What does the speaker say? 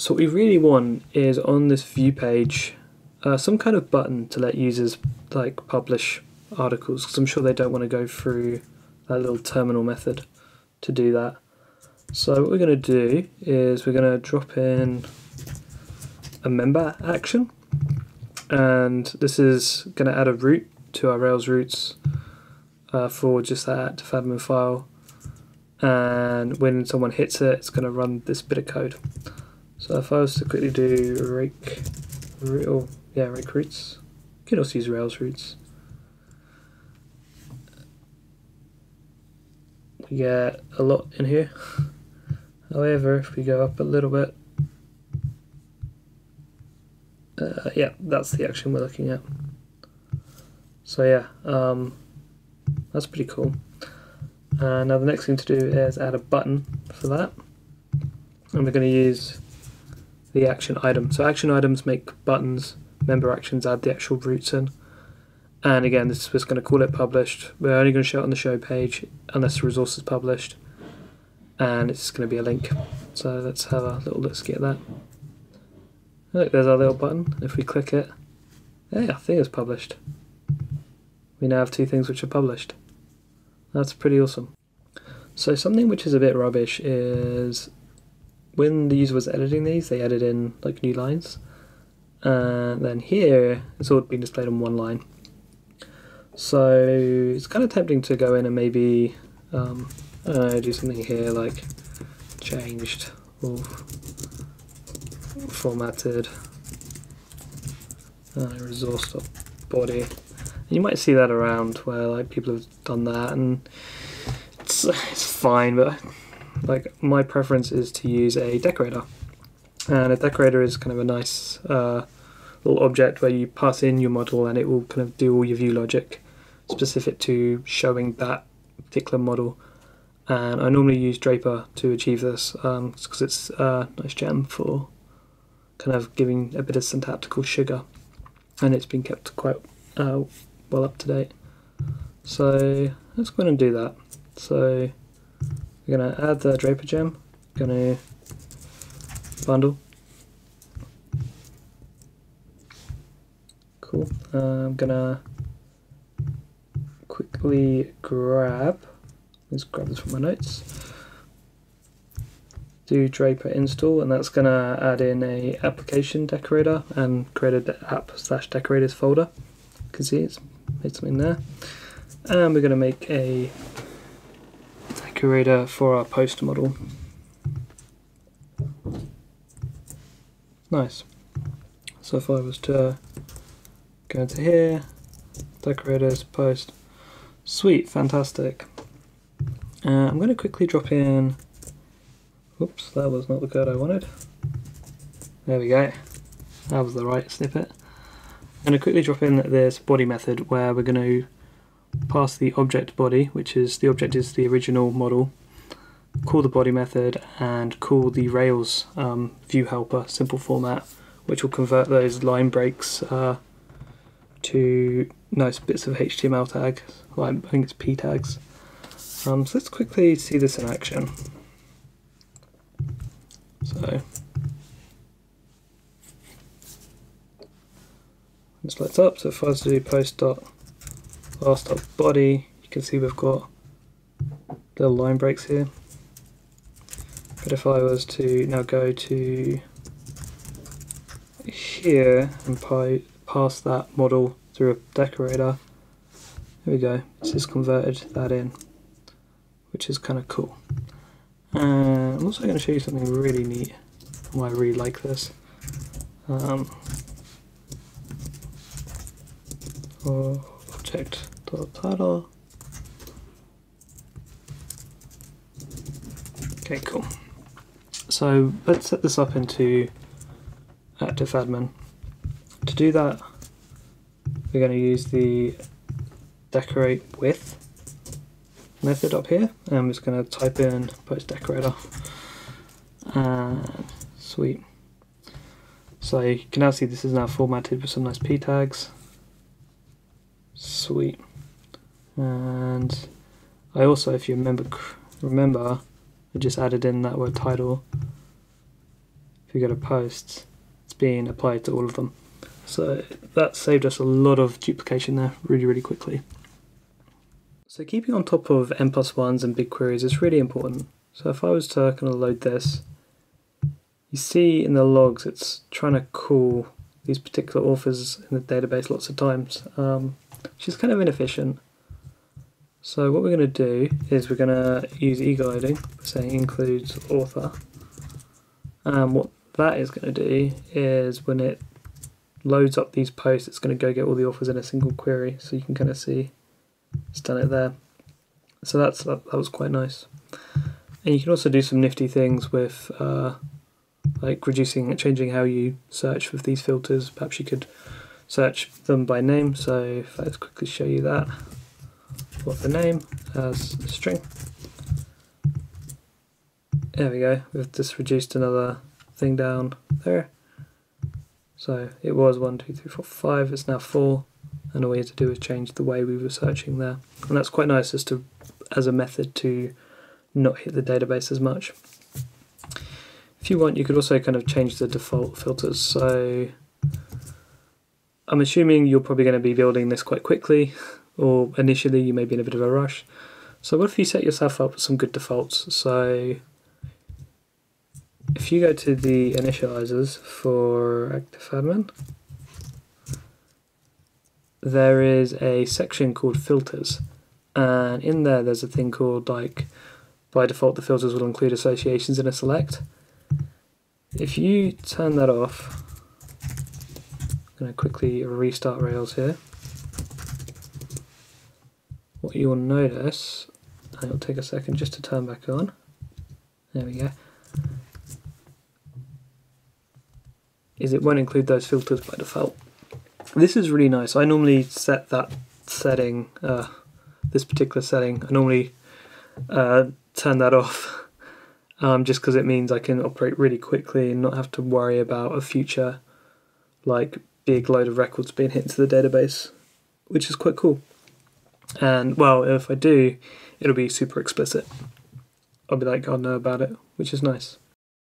So what we really want is on this view page some kind of button to let users like publish articles, because I'm sure they don't want to go through that little terminal method to do that. So what we're going to do is we're going to drop in a member action, and this is going to add a root to our Rails routes for just that active-admin file, and when someone hits it, it's going to run this bit of code. So if I was to quickly do rake routes, you can also use Rails routes. We get a lot in here. However, if we go up a little bit, yeah, that's the action we're looking at. So yeah, that's pretty cool. Now the next thing to do is add a button for that, and we're going to use the action item. So action items make buttons, member actions add the actual routes in. And again, this is just going to call it published. We're only going to show it on the show page unless the resource is published, and it's going to be a link. So let's have a little look at that. Look, there's our little button. If we click it, hey, I think it's published. We now have two things which are published. That's pretty awesome. So something which is a bit rubbish is when the user was editing these, they added in like new lines, and then here it's all been displayed on one line. So it's kind of tempting to go in and maybe I don't know, do something here like changed or formatted resource.body. And you might see that around where like people have done that, and it's fine, but like my preference is to use a decorator. And a decorator is kind of a nice little object where you pass in your model and it will kind of do all your view logic specific to showing that particular model. And I normally use Draper to achieve this because it's a nice gem for kind of giving a bit of syntactical sugar, and it's been kept quite well up to date. So let's go ahead and do that. So we're going to add the Draper gem, going to bundle. Cool. I'm going to quickly let's grab this from my notes, do Draper install, and that's going to add in a application decorator and create a app/decorators folder. You can see it's made something there. And we're going to make a decorator for our post model. Nice. So if I was to go into here, decorators, post, sweet, fantastic. I'm going to quickly drop in, oops, that was not the code I wanted. There we go, that was the right snippet. I'm going to quickly drop in this body method where we're going to pass the object body, which is the object is the original model, call the body method and call the Rails view helper simple format, which will convert those line breaks to nice bits of HTML tags. Well, I think it's P tags. So let's quickly see this in action. So this lights up. So if I was to do post.last.body, you can see we've got little line breaks here. But if I was to now go to here and pass that model through a decorator, there we go, it's just converted that in, which is kind of cool. I'm also going to show you something really neat, why I really like this. Object.title. Okay, cool. So let's set this up into active-admin. To do that, we're going to use the decorate with method up here, and I'm just going to type in post decorator, and sweet. So you can now see this is now formatted with some nice p tags. Sweet. And I also, if you remember, I just added in that word title. if you go to posts, it's being applied to all of them. So that saved us a lot of duplication there really quickly. So keeping on top of n+1s and big queries is really important. So if I was to kind of load this, you see in the logs it's trying to call these particular authors in the database lots of times, which is kind of inefficient. So what we're going to do is we're going to use eagle loading, saying includes author, and what that is going to do is when it loads up these posts, it's going to go get all the authors in a single query, so you can kind of see it's done it there. So that was quite nice. And you can also do some nifty things with like changing how you search with these filters. Perhaps you could search them by name. So if I just quickly show you that, author name as a string. There we go. We've just reduced another thing down there. So it was 1, 2, 3, 4, 5. It's now 4. And all we had to do is change the way we were searching there. And that's quite nice as a method to not hit the database as much. If you want, you could also kind of change the default filters. So I'm assuming you're probably going to be building this quite quickly, or initially you may be in a bit of a rush. So what if you set yourself up with some good defaults? So if you go to the initializers for ActiveAdmin, there is a section called filters, and in there's a thing called, like, by default the filters will include associations in a select. If you turn that off, I'm going to quickly restart Rails here. What you'll notice, and it'll take a second just to turn back on, there we go, is it won't include those filters by default. This is really nice. I normally set that setting, this particular setting, I normally turn that off just because it means I can operate really quickly and not have to worry about a future like big load of records being hit into the database, which is quite cool. And well, if I do, it'll be super explicit. I'll be like, I'll know about it, which is nice.